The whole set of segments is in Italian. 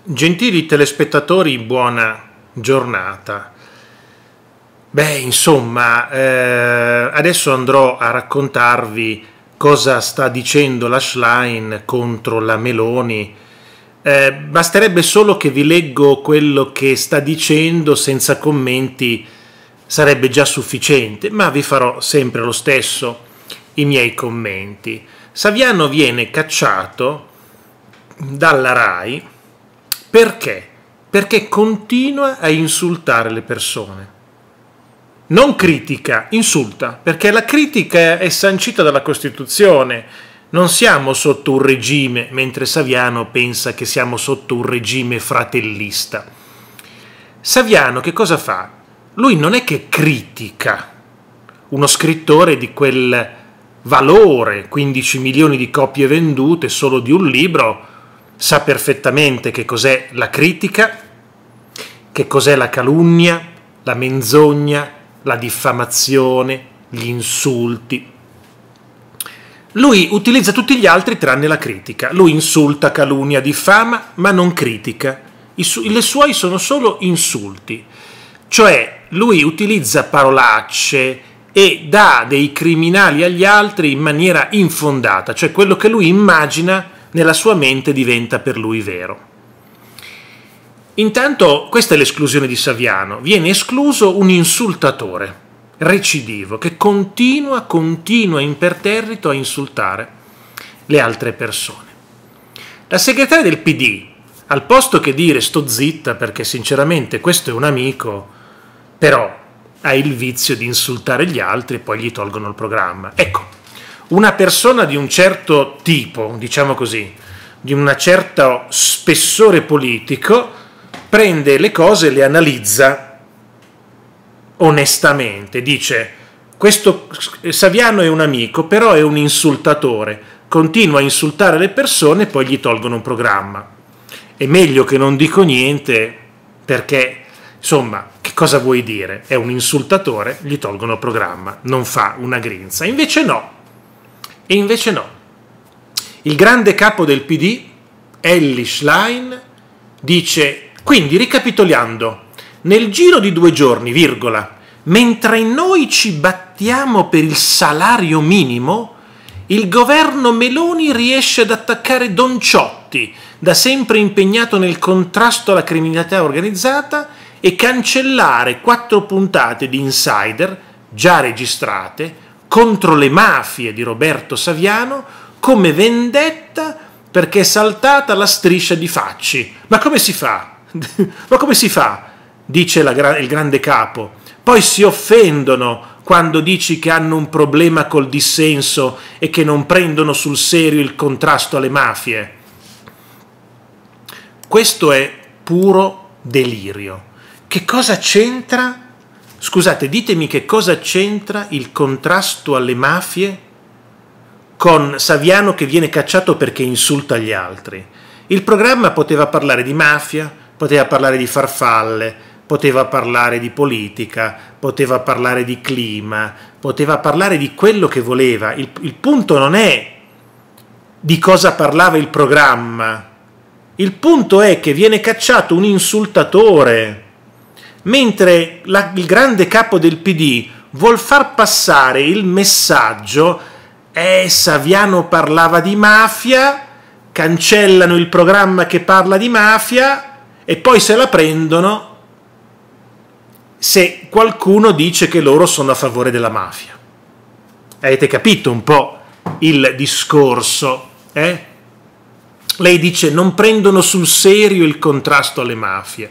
Gentili telespettatori, buona giornata. Insomma, adesso andrò a raccontarvi cosa sta dicendo la Schlein contro la Meloni. Basterebbe solo che vi leggo quello che sta dicendo, senza commenti sarebbe già sufficiente, ma vi farò sempre lo stesso i miei commenti. Saviano viene cacciato dalla RAI perché? Perché continua a insultare le persone. Non critica, insulta, perché la critica è sancita dalla Costituzione. Non siamo sotto un regime, mentre Saviano pensa che siamo sotto un regime fratellista. Saviano che cosa fa? Lui non è che critica uno scrittore di quel valore, 15 milioni di copie vendute solo di un libro, sa perfettamente che cos'è la critica, che cos'è la calunnia, la menzogna, la diffamazione, gli insulti. Lui utilizza tutti gli altri tranne la critica. Lui insulta, calunnia, diffama, ma non critica. Le suoi sono solo insulti. Cioè, lui utilizza parolacce e dà dei criminali agli altri in maniera infondata. Cioè, quello che lui immagina nella sua mente diventa per lui vero. Intanto, questa è l'esclusione di Saviano. Viene escluso un insultatore recidivo che continua imperterrito a insultare le altre persone. La segretaria del PD, al posto che dire sto zitta perché sinceramente questo è un amico, però ha il vizio di insultare gli altri e poi gli tolgono il programma. Ecco, una persona di un certo tipo, diciamo così, di un certo spessore politico, prende le cose e le analizza onestamente. Dice, questo Saviano è un amico, però è un insultatore, continua a insultare le persone e poi gli tolgono un programma. È meglio che non dico niente perché, insomma, che cosa vuoi dire? È un insultatore, gli tolgono il programma, non fa una grinza. Invece no. Il grande capo del PD, Elly Schlein, dice, quindi ricapitolando, nel giro di 2 giorni, mentre noi ci battiamo per il salario minimo, il governo Meloni riesce ad attaccare Don Ciotti, da sempre impegnato nel contrasto alla criminalità organizzata, e cancellare 4 puntate di Insider, già registrate, contro le mafie di Roberto Saviano, come vendetta perché è saltata la striscia di Facci. Ma come si fa? Ma come si fa? Dice il grande capo. Poi si offendono quando dici che hanno un problema col dissenso e che non prendono sul serio il contrasto alle mafie. Questo è puro delirio. Che cosa c'entra? Scusate, ditemi che cosa c'entra il contrasto alle mafie con Saviano che viene cacciato perché insulta gli altri. Il programma poteva parlare di mafia, poteva parlare di farfalle, poteva parlare di politica, poteva parlare di clima, poteva parlare di quello che voleva. Il punto non è di cosa parlava il programma, il punto è che viene cacciato un insultatore, mentre il grande capo del PD vuol far passare il messaggio Saviano parlava di mafia, cancellano il programma che parla di mafia e poi se la prendono se qualcuno dice che loro sono a favore della mafia. Avete capito un po' il discorso? Lei dice non prendono sul serio il contrasto alle mafie.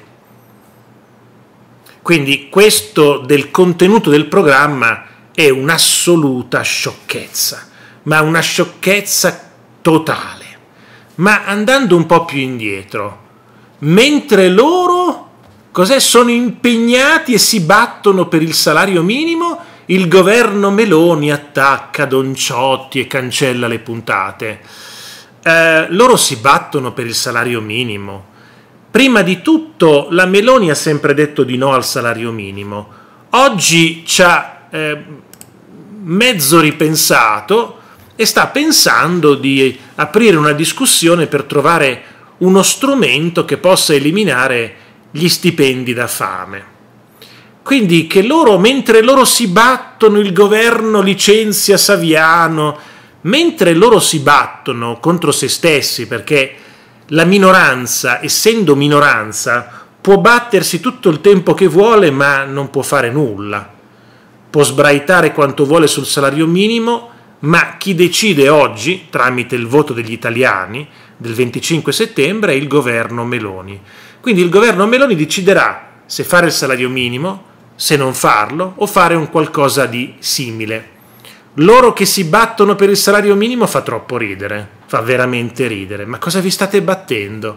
Quindi questo del contenuto del programma è un'assoluta sciocchezza, ma una sciocchezza totale. Ma andando un po' più indietro, mentre loro sono impegnati e si battono per il salario minimo, il governo Meloni attacca Don Ciotti e cancella le puntate. Loro si battono per il salario minimo. Prima di tutto la Meloni ha sempre detto di no al salario minimo. Oggi ci ha mezzo ripensato e sta pensando di aprire una discussione per trovare uno strumento che possa eliminare gli stipendi da fame. Quindi che loro, mentre loro si battono, il governo licenzia Saviano, mentre loro si battono contro se stessi, perché la minoranza, essendo minoranza, può battersi tutto il tempo che vuole, ma non può fare nulla. Può sbraitare quanto vuole sul salario minimo, ma chi decide oggi, tramite il voto degli italiani del 25 settembre, è il governo Meloni. Quindi il governo Meloni deciderà se fare il salario minimo, se non farlo, o fare un qualcosa di simile. Loro che si battono per il salario minimo fa troppo ridere, fa veramente ridere. Ma cosa vi state battendo?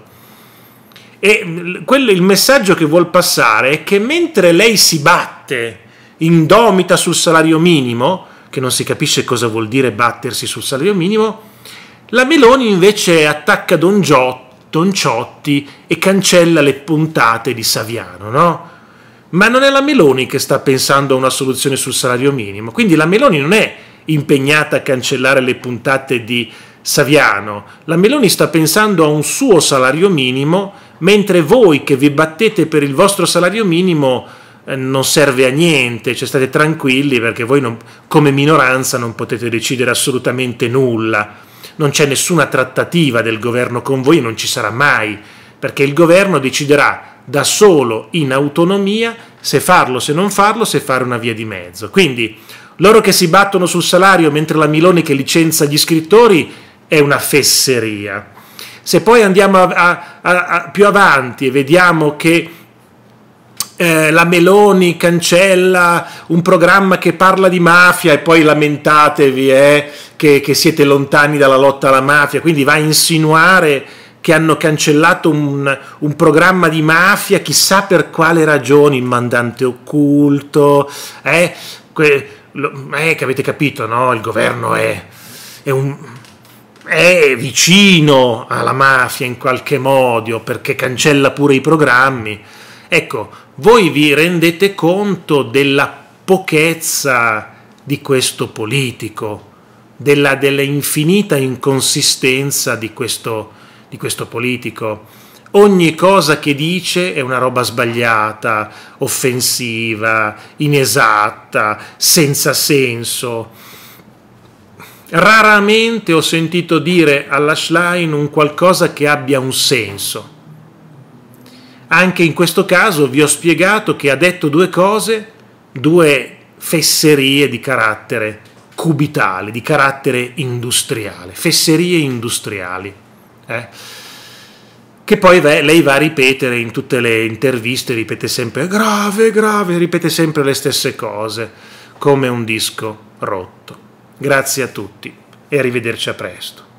E il messaggio che vuol passare è che mentre lei si batte, indomita sul salario minimo, che non si capisce cosa vuol dire battersi sul salario minimo, la Meloni invece attacca Don Ciotti e cancella le puntate di Saviano, no? Ma non è la Meloni che sta pensando a una soluzione sul salario minimo, quindi la Meloni non è impegnata a cancellare le puntate di Saviano, la Meloni sta pensando a un suo salario minimo, mentre voi che vi battete per il vostro salario minimo non serve a niente, cioè state tranquilli perché voi come minoranza non potete decidere assolutamente nulla, non c'è nessuna trattativa del governo con voi, non ci sarà mai, perché il governo deciderà da solo in autonomia se farlo, se non farlo, se fare una via di mezzo. Quindi loro che si battono sul salario mentre la Meloni che licenzia gli scrittori è una fesseria. Se poi andiamo più avanti e vediamo che la Meloni cancella un programma che parla di mafia e poi lamentatevi che siete lontani dalla lotta alla mafia, quindi va a insinuare che hanno cancellato un programma di mafia, chissà per quale ragioni, il mandante occulto, che avete capito, no? Il governo è vicino alla mafia in qualche modo, perché cancella pure i programmi. Ecco, voi vi rendete conto della pochezza di questo politico, della infinita inconsistenza di questo politico. Ogni cosa che dice è una roba sbagliata, offensiva, inesatta, senza senso. Raramente ho sentito dire alla Schlein un qualcosa che abbia un senso. Anche in questo caso vi ho spiegato che ha detto due cose, due fesserie di carattere cubitale, di carattere industriale, fesserie industriali. Che poi lei va a ripetere in tutte le interviste, ripete sempre grave, ripete sempre le stesse cose, come un disco rotto. Grazie a tutti e arrivederci a presto.